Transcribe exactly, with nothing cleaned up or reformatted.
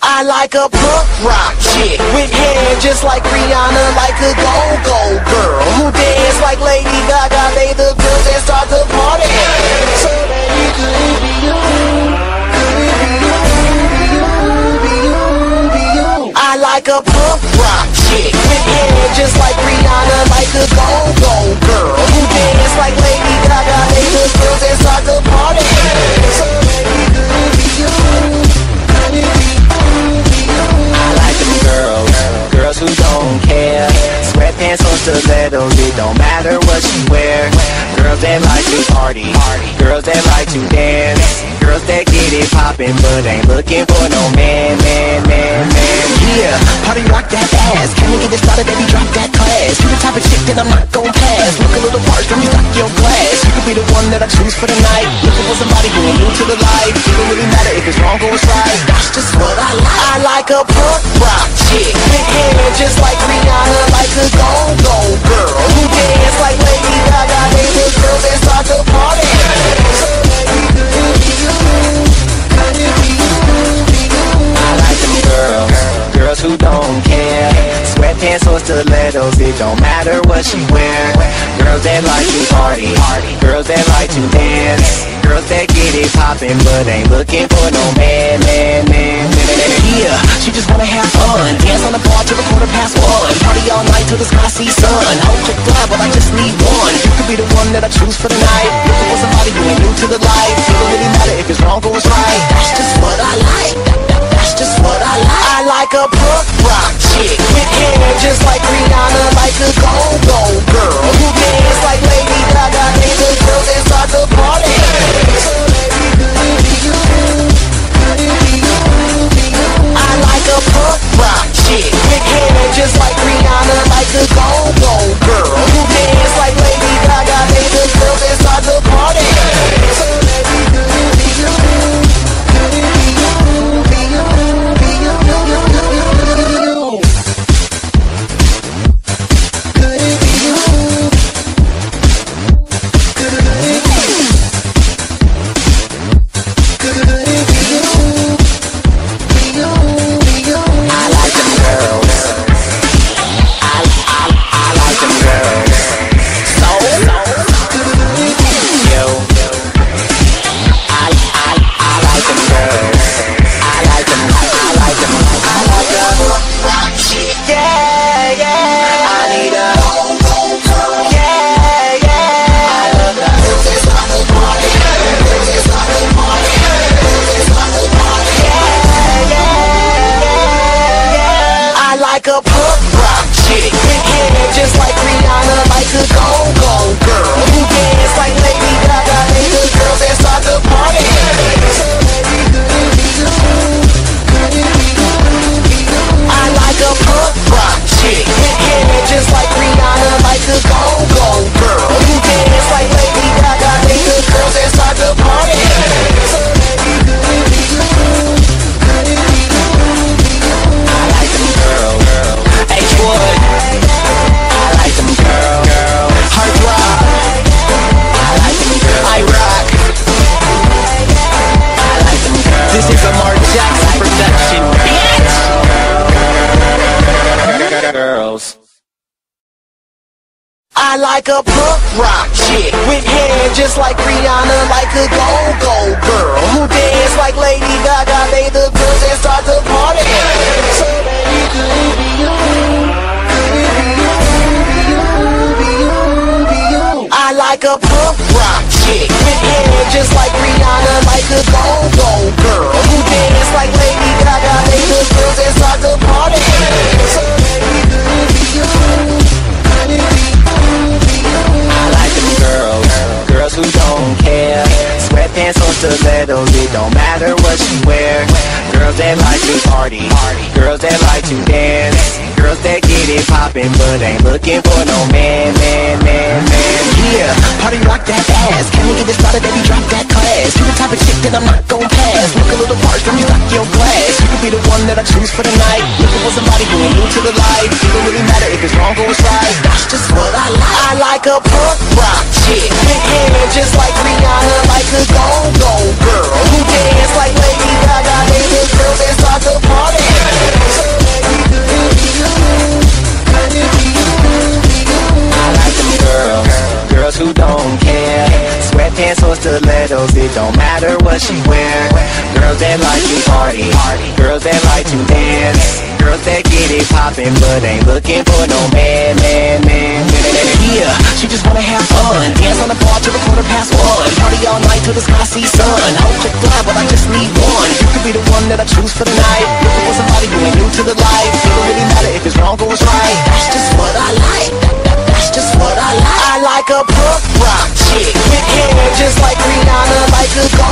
I like a punk rock chick with hair just like Rihanna, like a go-go girl who dance like Lady Gaga, lay the pills and start the party. So baby, could it be you? Could it be you? Be you? Be you? I like a punk rock chick with hair just like Rihanna, like a go-go girl who dance like Lady Gaga, lay the pills and start the party. So baby, could it be you? Could it be you? Girls, girls who don't care. Sweatpants or stilettos, it don't matter what you wear. Girls that like to party, girls that like to dance. Girls that get it poppin' but ain't looking for no man, man, man, man. Yeah, party rock that ass. Can we get it started, baby, drop that class. You the type of chick that I'm not gon' pass. Look a little parched, let me stock your glass. You could be the one that I choose for the night. Looking for somebody who ain't new to the life. It don't really matter if it's wrong or it's right. That's just what I like. I like a punk rock chick with hair just like Rihanna, like a go-go girl who dance like Lady Gaga, lay the girls and start the party. So baby, could it be you? Could it be you? Be you? I like them girls, girls who don't care. Sweatpants or stilettos, it don't matter what she wear. Girls that like to party, girls that like to dance. Girls that get it poppin' but ain't looking for no man, man, man, man. Yeah, she just wanna have fun. Dance on the bar till the quarter past one. Party all night till the sky sees sun. Whole quick glad, but I just need one. You could be the one that I choose for the night. Looking for somebody who ain't new to the life. It don't really matter if it's wrong or it's right. That's just what I like. That, that, that's just what I like. I like a punk rock chick with hair just like Rihanna, like a go-go girl who dance like Lady Gaga, lay the girls and start the party. So baby, could it be you? Could it be you? Be you? I like a punk rock chick with hair just like Rihanna, like a go-go girl who dance like Lady Gaga, lay the girls and start the party. So baby, could it be you? Could it be you? Be you? Be you? Could it be you? Could it be you? Could it be you? I like them girls. I, I, I like them girls. So, yo, I, I, I like them girls. I like them, I like them, I like them. Yeah, yeah, I need a yeah, yeah, I love that. I like a punk rock chick with hair just like Rihanna, like a go-go girl who dance like Lady Gaga, lay the girls and start the party. So baby, could it be you? Could it be you? Be you? I like a punk rock chick with hair just like Rihanna, like a go-go girl who dance like Lady Gaga, lay the girls and start the party. So baby, could it be you? Could it be you? Be you? I like them girls. H Wood. I like them girls. Hard rock. I like them girls. I rock. I like them girls. This is a Mark Jackson production, bitch. Girls. I like a punk rock chick with hair just like Rihanna, like a go-go girl who dance like Lady Gaga, lay the girls and start the party. So baby, could it be you? Could it be you? Be you? Be you? Be you? I like a punk rock chick with hair just like Rihanna, like a go-go girl who dance like Lady Gaga, lay the girls and start the party. So baby, could it be you? Could it be you? I like them girls, girls who don't care. Sweatpants or stilettos, it don't matter what you wear. Girls that like to party, girls that like to dance. Girls that get it poppin' but ain't looking for no man, man, man, man. Yeah, party rock that ass. Can we get it started, baby, drop that class. You the type of chick that I'm not gon' pass. Look a little parched, let me stock your glass. You could be the one that I choose for the night. Looking for somebody who ain't new to the life. It don't really matter if it's wrong or it's right. That's just what I like. I like a punk rock chick with hair just like Rihanna, like a go-go girl who dance like Lady Gaga, lay the girls and start the party. stilettos, it don't matter what she wear. Girls that like to party, girls that like to dance, girls that get it poppin' but ain't looking for no man, man, man, man. Yeah, she just wanna have fun, dance on the bar till the quarter past one, party all night till the sky sees sun. Hope you fly, but I just need one. You could be the one that I choose for the night. Looking for somebody who ain't new to the life. It don't really matter if it's wrong or it's right. That's just what I like. That, that, that's just what I like. I like a punk rock chick with hair just like Rihanna, like a